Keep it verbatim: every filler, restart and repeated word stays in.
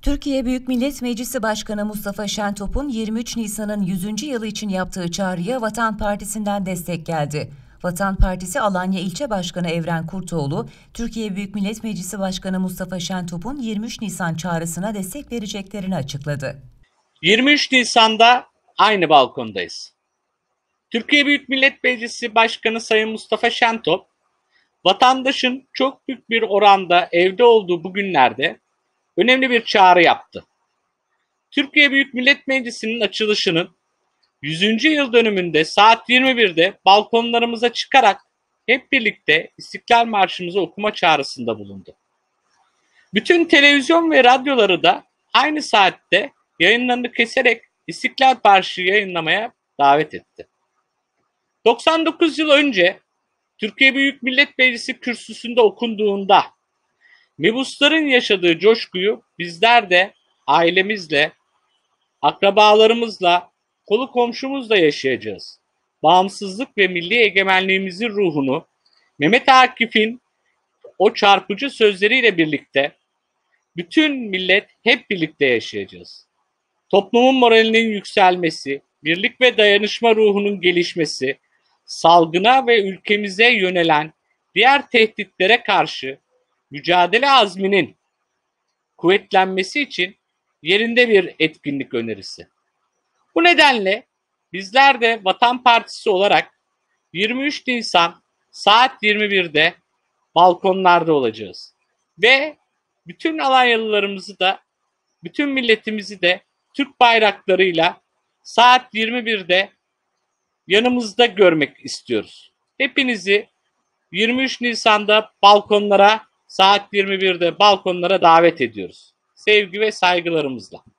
Türkiye Büyük Millet Meclisi Başkanı Mustafa Şentop'un yirmi üç Nisan'ın yüzüncü yılı için yaptığı çağrıya Vatan Partisi'nden destek geldi. Vatan Partisi Alanya İlçe Başkanı Evren Kurtoğlu, Türkiye Büyük Millet Meclisi Başkanı Mustafa Şentop'un yirmi üç Nisan çağrısına destek vereceklerini açıkladı. yirmi üç Nisan'da aynı balkondayız. Türkiye Büyük Millet Meclisi Başkanı Sayın Mustafa Şentop, vatandaşın çok büyük bir oranda evde olduğu bu günlerde önemli bir çağrı yaptı. Türkiye Büyük Millet Meclisi'nin açılışının yüzüncü yıl dönümünde saat yirmi birde balkonlarımıza çıkarak hep birlikte İstiklal Marşımızı okuma çağrısında bulundu. Bütün televizyon ve radyoları da aynı saatte yayınlarını keserek İstiklal Marşı yayınlamaya davet etti. doksan dokuz yıl önce Türkiye Büyük Millet Meclisi kürsüsünde okunduğunda mebusların yaşadığı coşkuyu bizler de ailemizle, akrabalarımızla, kolu komşumuzla yaşayacağız. Bağımsızlık ve milli egemenliğimizin ruhunu Mehmet Akif'in o çarpıcı sözleriyle birlikte bütün millet hep birlikte yaşayacağız. Toplumun moralinin yükselmesi, birlik ve dayanışma ruhunun gelişmesi, salgına ve ülkemize yönelen diğer tehditlere karşı mücadele azminin kuvvetlenmesi için yerinde bir etkinlik önerisi. Bu nedenle bizler de Vatan Partisi olarak yirmi üç Nisan saat yirmi birde balkonlarda olacağız. Ve bütün Alanyalılarımızı da, bütün milletimizi de Türk bayraklarıyla saat yirmi birde yanımızda görmek istiyoruz. Hepinizi yirmi üç Nisan'da balkonlara, saat yirmi birde balkonlara davet ediyoruz. Sevgi ve saygılarımızla.